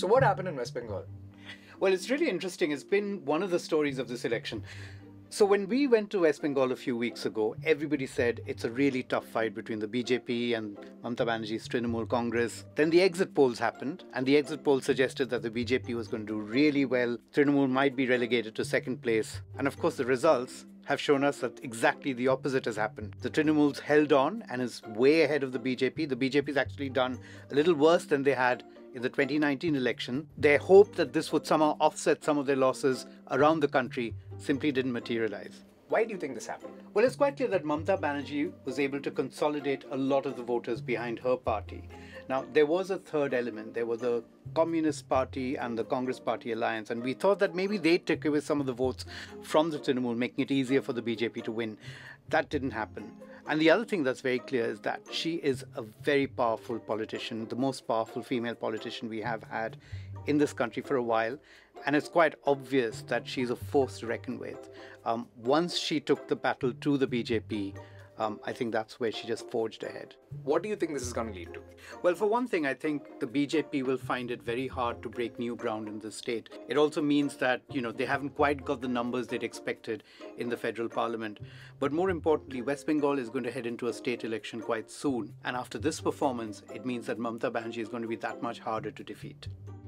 So what happened in West Bengal? Well, it's really interesting. It's been one of the stories of this election. So when we went to West Bengal a few weeks ago, everybody said it's a really tough fight between the BJP and Mamata Banerjee's Trinamool Congress. Then the exit polls happened, and the exit polls suggested that the BJP was going to do really well. Trinamool might be relegated to second place. And of course, the results have shown us that exactly the opposite has happened. The Trinamools held on and is way ahead of the BJP. The BJP's actually done a little worse than they had in the 2019 election. Their hope that this would somehow offset some of their losses around the country simply didn't materialize. Why do you think this happened? Well, it's quite clear that Mamata Banerjee was able to consolidate a lot of the voters behind her party. Now, there was a third element. There was the Communist Party and the Congress Party alliance, and we thought that maybe they took away some of the votes from the Trinamool, making it easier for the BJP to win. That didn't happen. And the other thing that's very clear is that she is a very powerful politician, the most powerful female politician we have had in this country for a while. And it's quite obvious that she's a force to reckon with. Once she took the battle to the BJP, I think that's where she just forged ahead. What do you think this is going to lead to? Well, for one thing, I think the BJP will find it very hard to break new ground in the state. It also means that, they haven't quite got the numbers they'd expected in the federal parliament. But more importantly, West Bengal is going to head into a state election quite soon. And after this performance, it means that Mamata Banerjee is going to be that much harder to defeat.